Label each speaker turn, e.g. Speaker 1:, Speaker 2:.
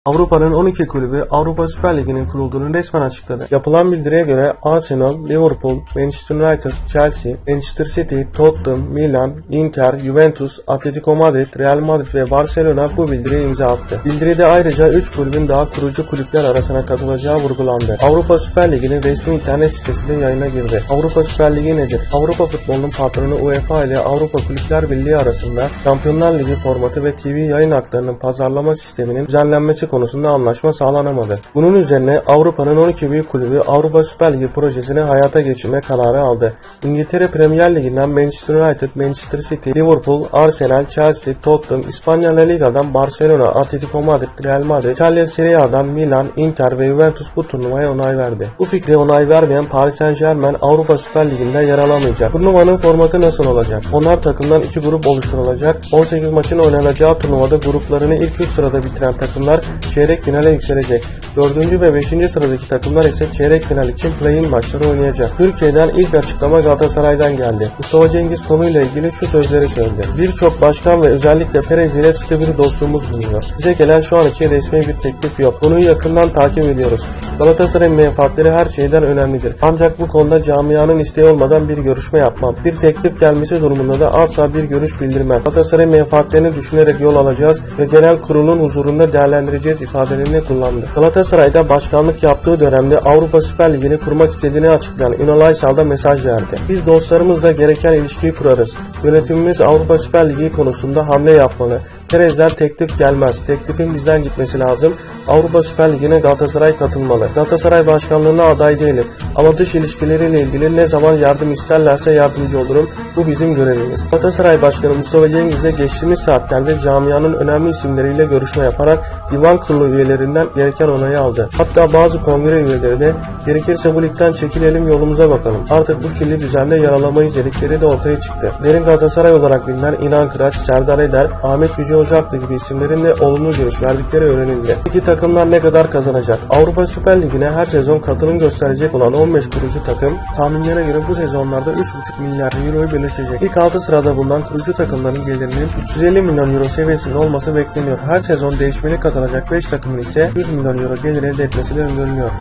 Speaker 1: Avrupa'nın 12 kulübü Avrupa Süper Ligi'nin kurulduğunu resmen açıkladı. Yapılan bildiriye göre Arsenal, Liverpool, Manchester United, Chelsea, Manchester City, Tottenham, Milan, Inter, Juventus, Atletico Madrid, Real Madrid ve Barcelona bu bildiriye imza attı. Bildiride ayrıca 3 kulübün daha kurucu kulüpler arasına katılacağı vurgulandı. Avrupa Süper Ligi'nin resmi internet sitesi de yayına girdi. Avrupa Süper Ligi nedir? Avrupa futbolunun patronu UEFA ile Avrupa Kulüpler Birliği arasında Şampiyonlar Ligi formatı ve TV yayın haklarının pazarlama sisteminin düzenlenmesi konusunda anlaşma sağlanamadı. Bunun üzerine Avrupa'nın 12 büyük kulübü Avrupa Süper Ligi projesini hayata geçirme kararı aldı. İngiltere Premier Ligi'nden Manchester United, Manchester City, Liverpool, Arsenal, Chelsea, Tottenham, İspanya La Liga'dan Barcelona, Atletico Madrid, Real Madrid, İtalya Serie A'dan Milan, Inter ve Juventus bu turnuvaya onay verdi. Bu fikre onay vermeyen Paris Saint-Germain Avrupa Süper Ligi'nde yer alamayacak. Turnuvanın formatı nasıl olacak? 10'ar takımdan 2 grup oluşturulacak. 18 maçın oynanacağı turnuvada gruplarını ilk 3 sırada bitiren takımlar çeyrek finale yükselecek. 4. ve 5. sıradaki takımlar ise çeyrek final için play-in maçları oynayacak. Türkiye'den ilk açıklama Galatasaray'dan geldi. Mustafa Cengiz konuyla ilgili şu sözleri söyledi. Birçok başkan ve özellikle Perez ile sıkı bir dostluğumuz bulunuyor. Bize gelen şu an için resmi bir teklif yok. Konuyu yakından takip ediyoruz. Galatasaray'ın menfaatleri her şeyden önemlidir. Ancak bu konuda camianın isteği olmadan bir görüşme yapmam. Bir teklif gelmesi durumunda da asla bir görüş bildirmem. Galatasaray'ın menfaatlerini düşünerek yol alacağız ve genel kurulun huzurunda değerlendireceğiz ifadelerini kullandı. Galatasaray'da başkanlık yaptığı dönemde Avrupa Süper Ligi'ni kurmak istediğini açıklayan Ünal Aysal da mesaj verdi. Biz dostlarımızla gereken ilişkiyi kurarız. Yönetimimiz Avrupa Süper Ligi konusunda hamle yapmalı. Perez'den teklif gelmez. Teklifin bizden gitmesi lazım. Avrupa Süper Ligi'ne Galatasaray katılmalı. Galatasaray başkanlığına aday değilim. Ama dış ilişkileriyle ilgili ne zaman yardım isterlerse yardımcı olurum. Bu bizim görevimiz. Galatasaray Başkanı Mustafa Cengiz de geçtiğimiz saatlerde camianın önemli isimleriyle görüşme yaparak divan kurulu üyelerinden gereken onayı aldı. Hatta bazı kongre üyeleri de gerekirse bu ligden çekilelim yolumuza bakalım. Artık bu kirli düzende yer alamayız dedikleri de ortaya çıktı. Derin Galatasaray olarak bilinen İnan Kıraç, Serdar Eder, Ahmet Yüce Ocaklı gibi isimlerin de olumlu görüş verdikleri öğrenildi. Peki takımlar ne kadar kazanacak? Avrupa Süper Ligi'ne her sezon katılım gösterecek olan 15 kurucu takım tahminlere göre bu sezonlarda 3,5 milyar euroyu bölüşecek. İlk 6 sırada bulunan kurucu takımların gelirinin 350 milyon euro seviyesinde olması bekleniyor. Her sezon değişmeli katılacak 5 takımın ise 100 milyon euro gelir elde etmesi de öngörülüyor.